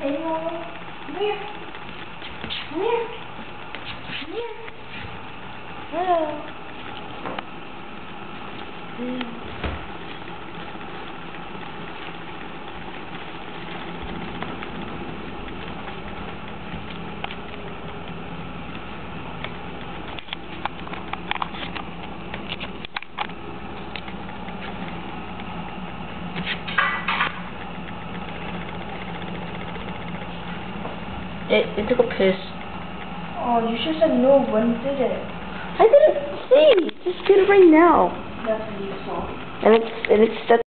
Hey, Mom. Come here. Come here. Come here. Hello. It took a piss. Oh, you should have said no when did it. I didn't see. Just did it right now. That's what you saw. And it's